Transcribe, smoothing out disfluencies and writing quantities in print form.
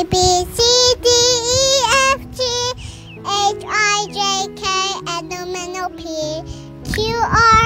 A, B, C, D, E, F, G, H, I, J, K, L, M, N, O, P, Q, R,